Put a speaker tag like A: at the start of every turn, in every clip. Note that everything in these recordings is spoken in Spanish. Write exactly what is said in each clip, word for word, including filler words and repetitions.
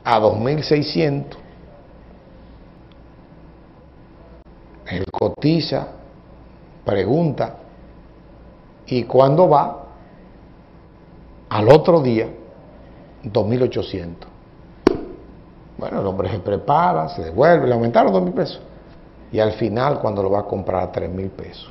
A: a dos mil seiscientos, él cotiza, pregunta, y cuando va, al otro día, dos mil ochocientos. Bueno, el hombre se prepara, se devuelve, le aumentaron dos mil pesos. Y al final, cuando lo va a comprar a tres mil pesos.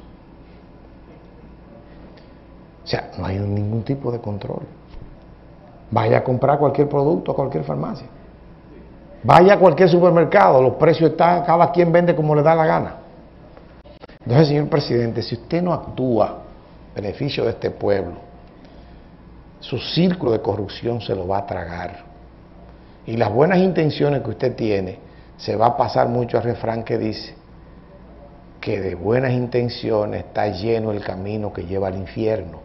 A: O sea, no hay ningún tipo de control. Vaya a comprar cualquier producto a cualquier farmacia. Vaya a cualquier supermercado, los precios están, cada quien vende como le da la gana. Entonces, señor presidente, si usted no actúa en beneficio de este pueblo, su círculo de corrupción se lo va a tragar. Y las buenas intenciones que usted tiene, se va a pasar mucho al refrán que dice que de buenas intenciones está lleno el camino que lleva al infierno.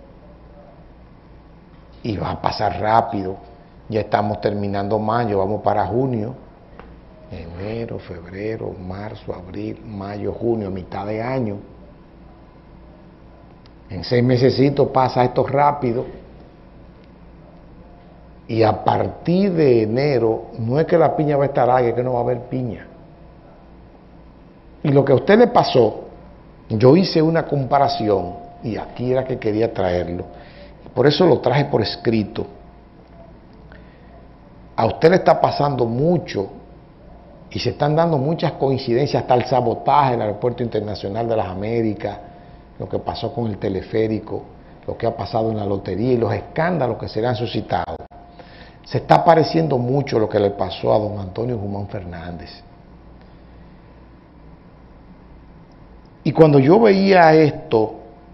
A: Y va a pasar rápido. Ya estamos terminando mayo, vamos para junio. Enero, febrero, marzo, abril, mayo, junio, mitad de año. En seis mesecitos pasa esto rápido. Y a partir de enero, no es que la piña va a estar larga, es que no va a haber piña. Y lo que a usted le pasó, yo hice una comparación, y aquí era que quería traerlo. Por eso lo traje por escrito. A usted le está pasando mucho, y se están dando muchas coincidencias, hasta el sabotaje del Aeropuerto Internacional de las Américas, lo que pasó con el teleférico, lo que ha pasado en la lotería y los escándalos que se le han suscitado. Se está pareciendo mucho lo que le pasó a don Antonio Guzmán Fernández. Y cuando yo veía esto,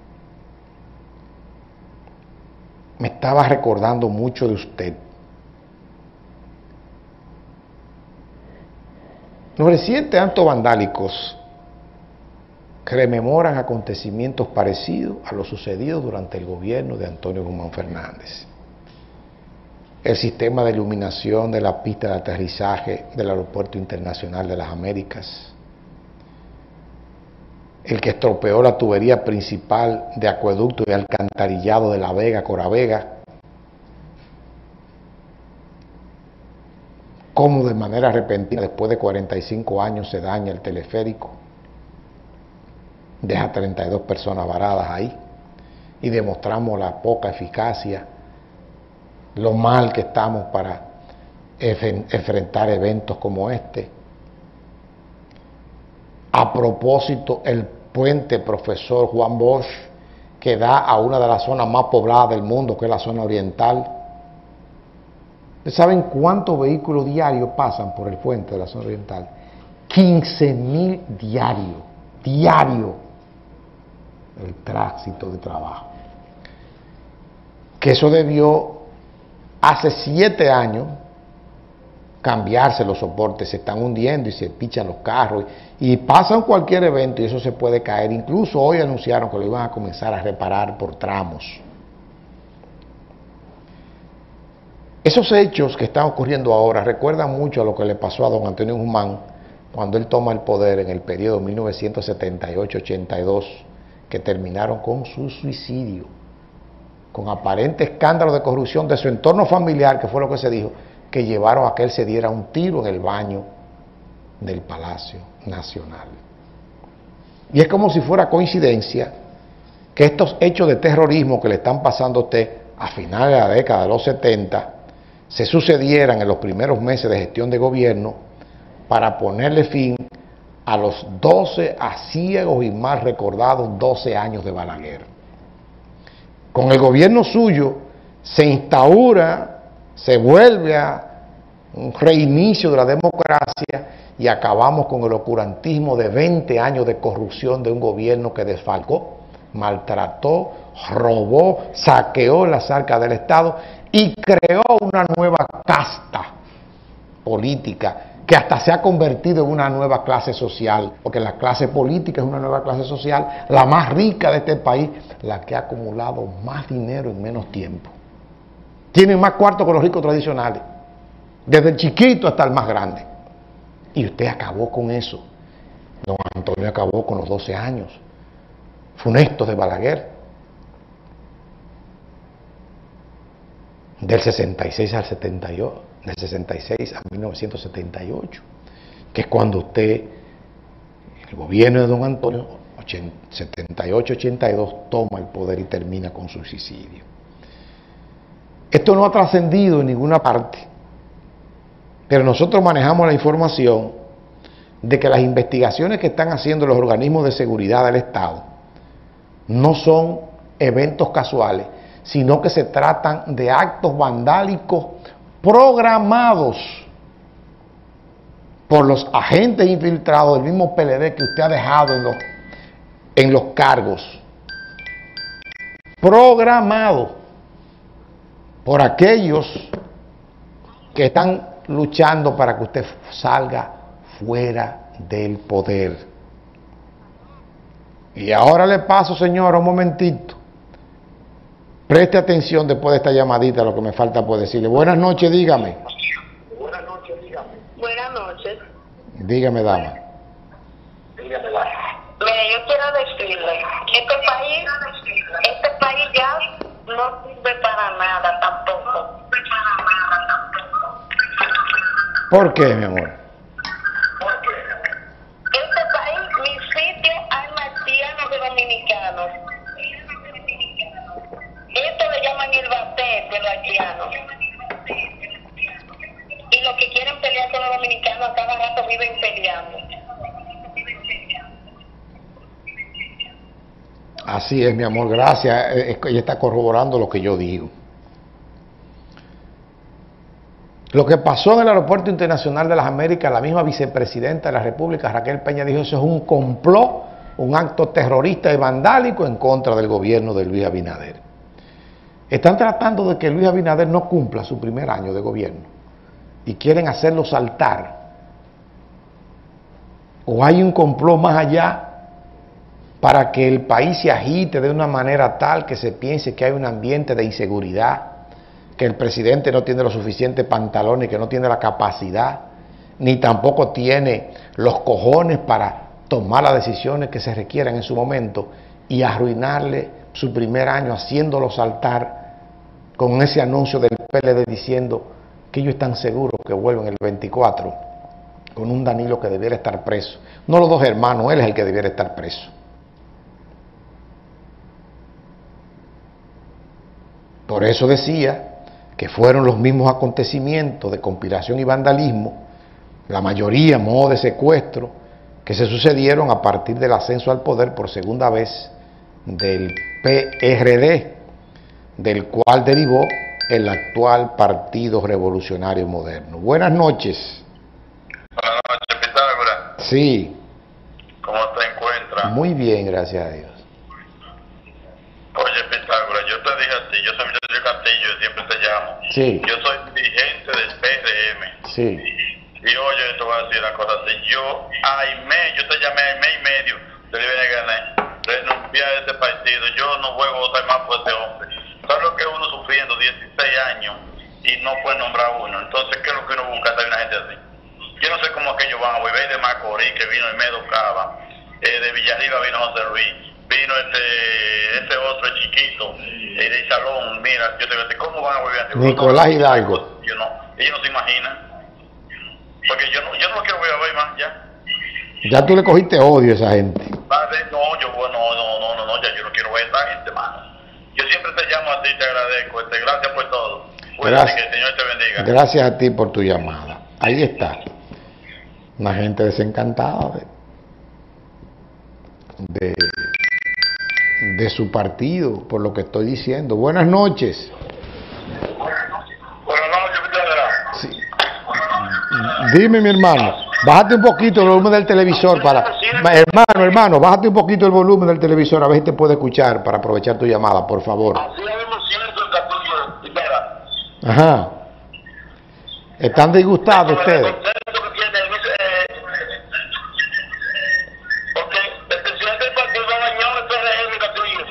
A: me estaba recordando mucho de usted. Los recientes actos vandálicos rememoran acontecimientos parecidos a los sucedidos durante el gobierno de Antonio Guzmán Fernández. El sistema de iluminación de la pista de aterrizaje del Aeropuerto Internacional de las Américas, el que estropeó la tubería principal de acueducto y alcantarillado de La Vega, Coravega, cómo de manera repentina, después de cuarenta y cinco años, se daña el teleférico, deja treinta y dos personas varadas ahí, y demostramos la poca eficacia, lo mal que estamos para enfrentar eventos como este. A propósito, el puente Profesor Juan Bosch, que da a una de las zonas más pobladas del mundo, que es la zona oriental. ¿Saben cuántos vehículos diarios pasan por el puente de la zona oriental? quince mil diarios, diario, el tránsito de trabajo. Que eso debió, hace siete años, cambiarse los soportes, se están hundiendo y se pichan los carros y pasan cualquier evento y eso se puede caer. Incluso hoy anunciaron que lo iban a comenzar a reparar por tramos. Esos hechos que están ocurriendo ahora recuerdan mucho a lo que le pasó a don Antonio Guzmán cuando él toma el poder en el periodo mil novecientos setenta y ocho ochenta y dos, que terminaron con su suicidio, con aparente escándalo de corrupción de su entorno familiar, que fue lo que se dijo, que llevaron a que él se diera un tiro en el baño del Palacio Nacional. Y es como si fuera coincidencia que estos hechos de terrorismo que le están pasando a usted a finales de la década de los setenta se sucedieran en los primeros meses de gestión de gobierno para ponerle fin a los doce aciagos y mal recordados doce años de Balaguer. Con el gobierno suyo se instaura, se vuelve a un reinicio de la democracia y acabamos con el oscurantismo de veinte años de corrupción de un gobierno que desfalcó, maltrató, robó, saqueó las arcas del Estado y creó una nueva casta política que hasta se ha convertido en una nueva clase social, porque la clase política es una nueva clase social, la más rica de este país, la que ha acumulado más dinero en menos tiempo. Tienen más cuartos que los ricos tradicionales, desde el chiquito hasta el más grande. Y usted acabó con eso. Don Antonio acabó con los doce años funestos de Balaguer. del sesenta y seis al setenta y ocho, del sesenta y seis a mil novecientos setenta y ocho, que es cuando usted, el gobierno de don Antonio, setenta y ocho ochenta y dos, toma el poder y termina con su suicidio. Esto no ha trascendido en ninguna parte, pero nosotros manejamos la información de que las investigaciones que están haciendo los organismos de seguridad del Estado no son eventos casuales, sino que se tratan de actos vandálicos programados por los agentes infiltrados del mismo P L D que usted ha dejado en los, en los cargos. Programados por aquellos que están luchando para que usted salga fuera del poder. Y ahora le paso, señora, un momentito. Preste atención después de esta llamadita, lo que me falta por decirle. Buenas noches, dígame.
B: Buenas noches, dígame. Buenas noches.
A: Dígame, dama.
B: Dígame, dama. Mire, yo quiero decirle, este país, este país ya no sirve para nada tampoco.
A: ¿Por qué, mi amor?
B: Porque este país, mi sitio hay marcianos de dominicanos. Esto le llaman el bate de los haitianos. Y los que quieren pelear con los dominicanos a cada rato viven peleando.
A: Así es, mi amor, gracias. Ella está corroborando lo que yo digo. Lo que pasó en el Aeropuerto Internacional de las Américas, la misma vicepresidenta de la República, Raquel Peña, dijo: eso es un complot, un acto terrorista y vandálico en contra del gobierno de Luis Abinader. Están tratando de que Luis Abinader no cumpla su primer año de gobierno y quieren hacerlo saltar. ¿O hay un complot más allá para que el país se agite de una manera tal que se piense que hay un ambiente de inseguridad, que el presidente no tiene los suficientes pantalones, que no tiene la capacidad, ni tampoco tiene los cojones para tomar las decisiones que se requieran en su momento y arruinarle su primer año haciéndolo saltar con ese anuncio del P L D diciendo que ellos están seguros que vuelven el veinticuatro con un Danilo que debiera estar preso? No los dos hermanos, él es el que debiera estar preso. Por eso decía que fueron los mismos acontecimientos de conspiración y vandalismo, la mayoría modo de secuestro, que se sucedieron a partir del ascenso al poder por segunda vez del P R D, del cual derivó el actual Partido Revolucionario Moderno. Buenas noches.
C: Buenas noches, Pitágoras.
A: Sí.
C: ¿Cómo te encuentras?
A: Muy bien, gracias a Dios.
C: Oye, Pitágoras, yo te dije a ti, yo soy Sergio Castillo, siempre te llamo.
A: Sí.
C: Yo soy dirigente del P R M.
A: Sí.
C: Y oye, te voy a decir una cosa así. Yo, a mes, yo te llamé a mes y medio, te le a ganar, renuncié a ese partido. Yo no juego a votar más por ese hombre. ¿Sabes lo que uno sufriendo dieciséis años y no puede nombrar uno? Entonces, ¿qué es lo que uno busca? ¿Sabe una gente así? Yo no sé cómo aquellos van a volver de Macorís, que vino el Medo Cava, eh, de Villarriba vino José Luis, vino este, este otro chiquito, eh, de Salón. Mira, yo te voy a decir, ¿cómo van a volver a decir?
A: Nicolás Hidalgo.
C: Yo no, ellos no se imaginan. Porque yo no, yo no lo quiero ver más, ya.
A: Ya tú le cogiste odio a esa gente.
C: No, yo no, no, no, no, no, ya yo no quiero ver a esa gente, mano. Yo siempre te llamo a ti, te agradezco, este, gracias por todo. Cuídate, que el Señor te bendiga.
A: Gracias a ti por tu llamada. Ahí está. Una gente desencantada de, de, de su partido, por lo que estoy diciendo. Buenas noches.
C: Buenas noches, Pitágoras.
A: Sí. Dime, mi hermano, bájate un poquito el volumen del televisor para... Hermano, hermano, bájate un poquito el volumen del televisor a ver si te puede escuchar para aprovechar tu llamada, por favor.
C: Así es, siento el capítulo, Pitágoras.
A: Ajá. ¿Están disgustados ustedes?
C: Porque el presidente del partido dañó el P R M, Castillo.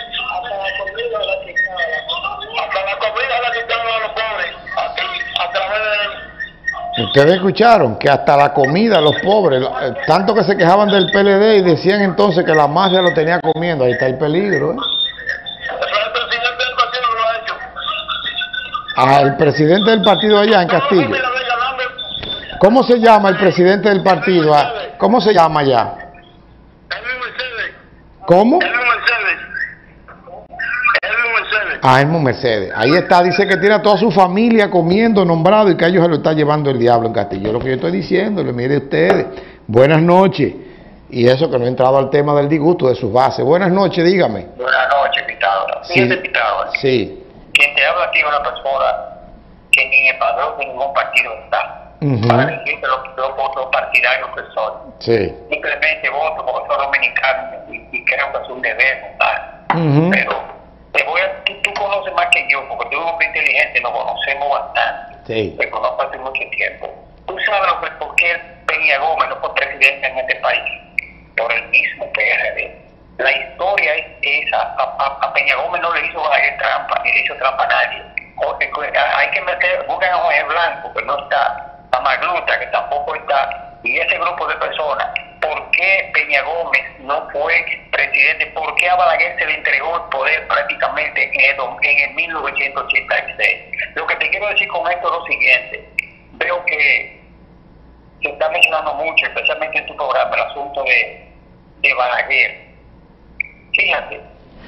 C: Hasta la comida la quitaron a los pobres, a través de él.
A: Ustedes escucharon que hasta la comida los pobres, tanto que se quejaban del P L D y decían entonces que la mafia lo tenía comiendo. Ahí está el peligro, ¿eh? al presidente del partido allá en Castillo. ¿Cómo se llama el presidente del partido? ¿Cómo se llama allá? ¿Cómo? Ah, Elmo Mercedes. Ahí está, dice que tiene a toda su familia comiendo, nombrado, y que a ellos se lo está llevando el diablo en Castillo. Lo que yo estoy diciéndole, mire ustedes, buenas noches. Y eso que no he entrado al tema del disgusto de sus bases. Buenas noches, dígame.
D: Buenas noches, Pitágoras.
A: Sí.
D: Fíjate, Pitágoras.
A: Sí.
D: Quien te habla aquí es una persona que ni en el padrón de ningún partido está.
A: Uh-huh.
D: Para decirte los, los votos partidarios que soy.
A: Sí.
D: Simplemente voto porque soy dominicano y, y creo que es un deber votar.
A: Uh-huh.
D: Pero te voy a, tú, tú conoces más que yo, porque tú eres un hombre inteligente, nos conocemos bastante.
A: Sí.
D: Te conozco hace mucho tiempo. Tú sabes lo que, por qué Peña Gómez no fue presidente en este país. Por el mismo P R D. La historia es esa. A, a, a Peña Gómez no le hizo Balaguer trampa, ni le hizo trampa a nadie. Jorge, hay que meter, buscan a Jorge Blanco, que no está, a Magluta, que tampoco está, y ese grupo de personas. ¿Por qué Peña Gómez no fue presidente? ¿Por qué a Balaguer se le entregó el poder prácticamente en el, en el mil novecientos ochenta y seis? Lo que te quiero decir con esto es lo siguiente. Veo que se está mencionando mucho, especialmente en tu programa, el asunto de, de Balaguer. Fíjate,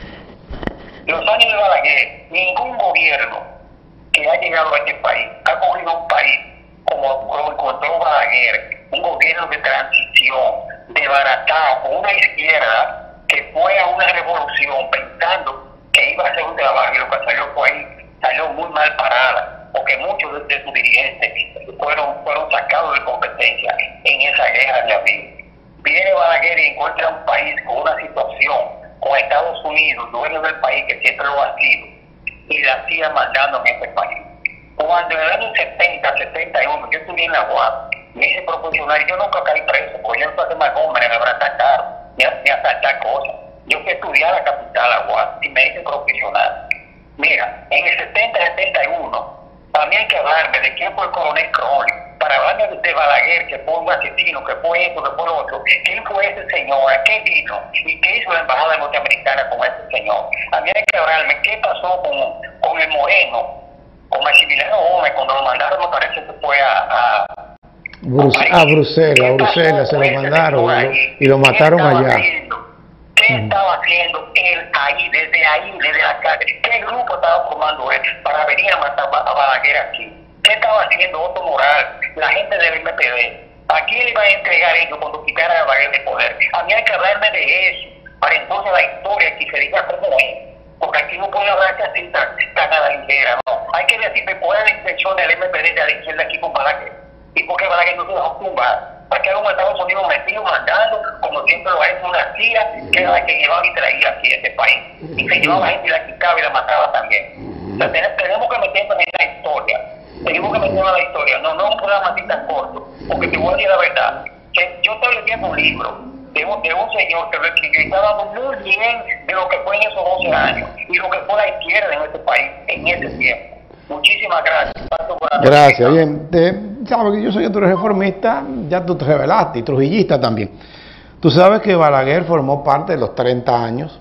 D: los años de Balaguer, ningún gobierno que ha llegado a este país ha cogido un país como lo encontró Balaguer, un gobierno de transición, desbaratado, con una izquierda que fue a una revolución pensando que iba a hacer un trabajo, y lo que salió fue ahí, salió muy mal parada, porque muchos de, de sus dirigentes fueron, fueron sacados de competencia en esa guerra de abril. Viene Balaguer y encuentra un país con una situación, con Estados Unidos, dueño del país, que siempre lo ha sido, y la sigue mandando en ese país. Cuando en el año setenta, setenta y uno, yo estudié en la U A P, me hice profesional, yo nunca caí preso, porque yo no soy más hombre, me habrá atacado, ni, ni asaltar cosas. Yo fui a estudiar a la capital, la U A P, y me hice profesional. Mira, en el setenta, setenta y uno, para mí hay que hablarme de quién fue el coronel Crowley, para hablarme de Balaguer, que fue un asesino, que fue esto, que fue lo otro. ¿Quién fue ese señor? ¿A qué vino? ¿Y qué hizo la embajada norteamericana con ese señor? A mí hay que hablarme qué pasó con, con el Moreno, con Maximiliano Gómez, cuando lo mandaron, me parece que fue a... a
A: Brus a Bruselas, a Bruselas se lo mandaron y lo, y lo mataron allá.
D: Haciendo? ¿Qué mm. estaba haciendo él ahí, desde ahí, desde la calle? ¿Qué grupo estaba formando él para venir a matar a Balaguer aquí? ¿Qué estaba haciendo Otto Moral, la gente del M P D? ¿A quién le iba a entregar ellos cuando quitaran a Balaguer de poder? A mí hay que hablarme de eso, para entonces la historia aquí se diga cómo es. Porque aquí no puede hablarse así tan, tan a la ligera, no. Hay que decir, ¿cuál es la intención del M P D de la izquierda aquí con Balaguer? ¿Y por qué Balaguer no se dejó tumbar? ¿Para qué los Estados Unidos metidos mandando, como siempre lo ha hecho una C I A, que era la que llevaba y traía aquí a este país? Y se llevaba gente y la quitaba y la mataba también. O sea, tenemos que meternos en la historia. Tenemos que meternos en la historia. No, no un programa así tan corto. Porque te voy a decir la verdad. Que yo estoy leyendo un libro de un, de un señor que lo escribió y está hablando muy bien de lo que fue en esos doce años y lo que fue la izquierda en este país en ese tiempo. Muchísimas gracias.
A: Gracias. Bien, te, sabes que yo soy otro reformista, ya tú te revelaste, y trujillista también. Tú sabes que Balaguer formó parte de los treinta años,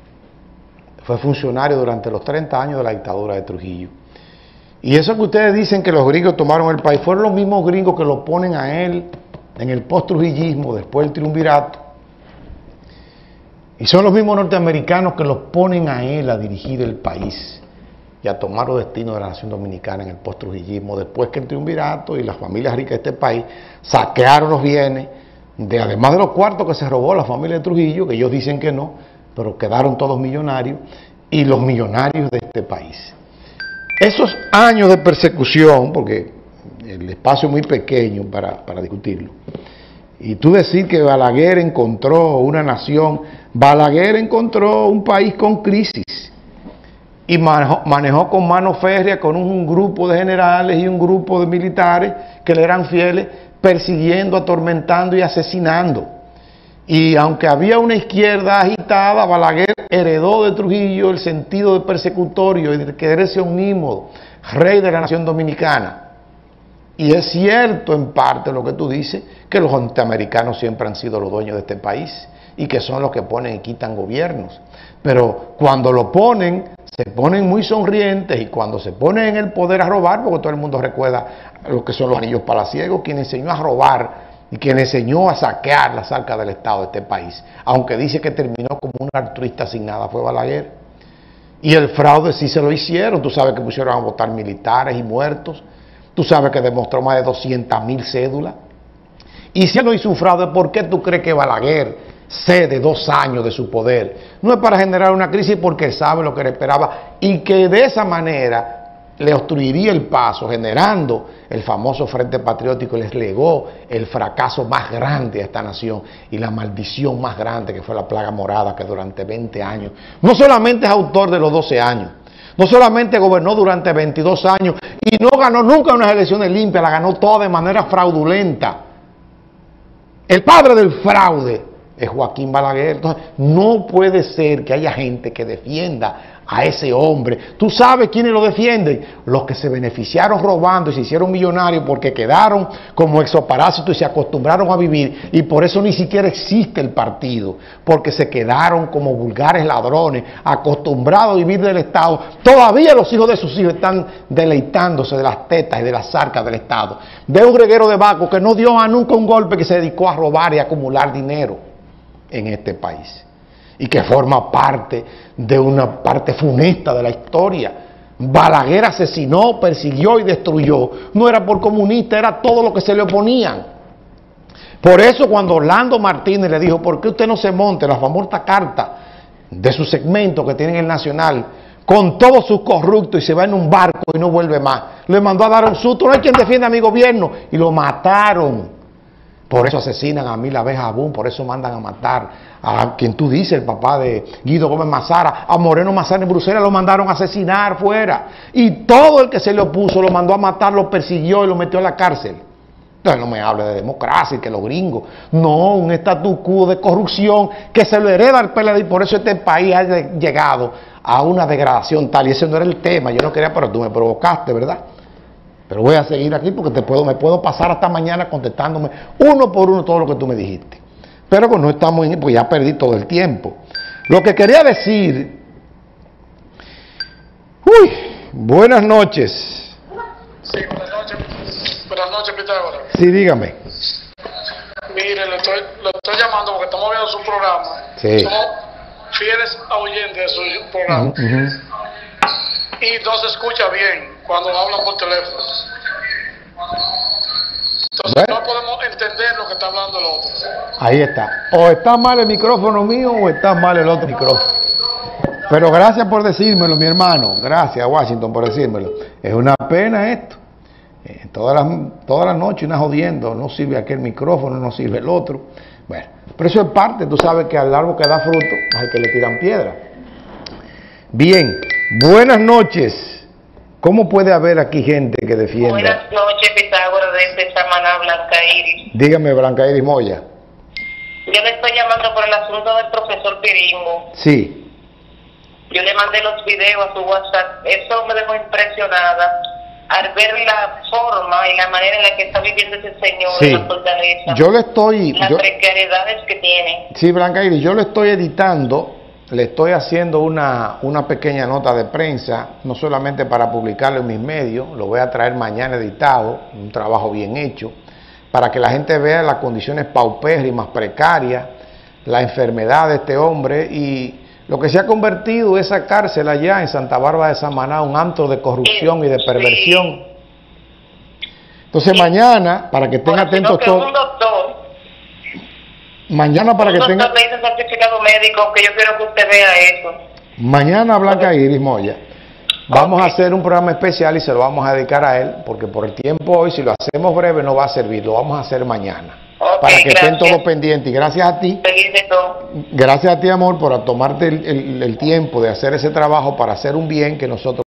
A: fue funcionario durante los treinta años de la dictadura de Trujillo. Y eso que ustedes dicen que los gringos tomaron el país, fueron los mismos gringos que lo ponen a él en el post-trujillismo, después del triunvirato. Y son los mismos norteamericanos que los ponen a él a dirigir el país y a tomar los destinos de la nación dominicana en el post-trujillismo, después que el triunvirato y las familias ricas de este país saquearon los bienes, de, además de los cuartos que se robó la familia de Trujillo, que ellos dicen que no, pero quedaron todos millonarios, y los millonarios de este país. Esos años de persecución, porque el espacio es muy pequeño para, para discutirlo, y tú decir que Balaguer encontró una nación, Balaguer encontró un país con crisis, y manejó, manejó con mano férrea con un grupo de generales y un grupo de militares que le eran fieles, persiguiendo, atormentando y asesinando. Y aunque había una izquierda agitada, Balaguer heredó de Trujillo el sentido de persecutorio y de quererse un mismo rey de la nación dominicana. Y es cierto en parte lo que tú dices, que los norteamericanos siempre han sido los dueños de este país y que son los que ponen y quitan gobiernos. Pero cuando lo ponen, se ponen muy sonrientes y cuando se ponen en el poder a robar, porque todo el mundo recuerda lo que son los anillos palaciegos, quien enseñó a robar y quien enseñó a saquear las arcas del Estado de este país, aunque dice que terminó como un altruista sin nada, fue Balaguer. Y el fraude sí se lo hicieron, tú sabes que pusieron a votar militares y muertos, tú sabes que demostró más de doscientas mil cédulas. Y si él no hizo un fraude, ¿por qué tú crees que Balaguer cede dos años de su poder? No es para generar una crisis, porque sabe lo que le esperaba y que de esa manera le obstruiría el paso, generando el famoso Frente Patriótico, y les legó el fracaso más grande a esta nación y la maldición más grande, que fue la plaga morada, que durante veinte años, no solamente es autor de los doce años, no solamente gobernó durante veintidós años y no ganó nunca unas elecciones limpias, la ganó toda de manera fraudulenta. El padre del fraude es Joaquín Balaguer. Entonces, no puede ser que haya gente que defienda a ese hombre. ¿Tú sabes quiénes lo defienden? Los que se beneficiaron robando y se hicieron millonarios porque quedaron como exoparásitos y se acostumbraron a vivir, y por eso ni siquiera existe el partido, porque se quedaron como vulgares ladrones, acostumbrados a vivir del Estado. Todavía los hijos de sus hijos están deleitándose de las tetas y de las arcas del Estado, de un reguero de Baco que no dio a nunca un golpe, que se dedicó a robar y a acumular dinero en este país, y que forma parte de una parte funesta de la historia. Balaguer asesinó, persiguió y destruyó. No era por comunista, era todo lo que se le oponían. Por eso cuando Orlando Martínez le dijo, ¿por qué usted no se monte la famosa carta de su segmento que tiene en el Nacional, con todos sus corruptos, y se va en un barco y no vuelve más? Le mandó a dar un susto. No hay quien defienda a mi gobierno, y lo mataron. Por eso asesinan a Mil Abejas Abún, por eso mandan a matar a quien tú dices, el papá de Guido Gómez Mazara, a Moreno Mazara en Bruselas, lo mandaron a asesinar fuera. Y todo el que se le opuso lo mandó a matar, lo persiguió y lo metió a la cárcel. Entonces no me hable de democracia y que los gringos. No, un statu quo de corrupción que se lo hereda al P L D, y por eso este país ha llegado a una degradación tal. Y ese no era el tema, yo no quería, pero tú me provocaste, ¿verdad? Pero voy a seguir aquí porque te puedo, me puedo pasar hasta mañana contestándome uno por uno todo lo que tú me dijiste. Pero pues no estamos en, pues ya perdí todo el tiempo. Lo que quería decir, uy, buenas noches.
E: Sí, buenas noches, buenas noches, Pitágoras.
A: Sí, dígame.
E: Mire, le estoy, lo estoy llamando porque estamos viendo su programa.
A: Sí.
E: Somos fieles oyentes de su programa.
A: Uh-huh.
E: Y no se escucha bien cuando hablan por teléfono. Entonces bueno, no podemos entender lo que está hablando el otro.
A: Ahí está. O está mal el micrófono mío o está mal el otro micrófono. Pero gracias por decírmelo, mi hermano. Gracias, Washington, por decírmelo. Es una pena esto. Eh, todas las todas las noches una jodiendo. No sirve aquel micrófono, no sirve el otro. Bueno, pero eso es parte. Tú sabes que al árbol que da fruto es al que le tiran piedra. Bien, buenas noches. ¿Cómo puede haber aquí gente que defienda?
B: Buenas noches, Pitágoras, desde Samaná, Blanca Iris.
A: Dígame, Blanca Iris Moya.
B: Yo le estoy llamando por el asunto del profesor Piringo.
A: Sí.
B: Yo le mandé los videos a su WhatsApp. Eso me dejó impresionada al ver la forma y la manera en la que está viviendo ese señor
A: Sí.
B: en la fortaleza.
A: Yo le estoy...
B: Las
A: yo,
B: precariedades que tiene.
A: sí, Blanca Iris, yo le estoy editando, le estoy haciendo una, una pequeña nota de prensa, no solamente para publicarlo en mis medios, lo voy a traer mañana editado, un trabajo bien hecho, para que la gente vea las condiciones paupérrimas, precarias, la enfermedad de este hombre y lo que se ha convertido esa cárcel allá en Santa Bárbara de Samaná, un antro de corrupción y de perversión. Entonces sí. Mañana, para que estén atentos todos, mañana para que tengan...
B: me hizo certificado médico, que yo quiero que usted vea eso.
A: Mañana, Blanca Iris Moya, vamos okay. a hacer un programa especial y se lo vamos a dedicar a él, porque por el tiempo hoy, si lo hacemos breve, no va a servir, lo vamos a hacer mañana. Okay, para que gracias. Estén todos pendientes. Y gracias a ti,
B: feliz de todo.
A: Gracias a ti, amor, por tomarte el, el, el tiempo de hacer ese trabajo para hacer un bien que nosotros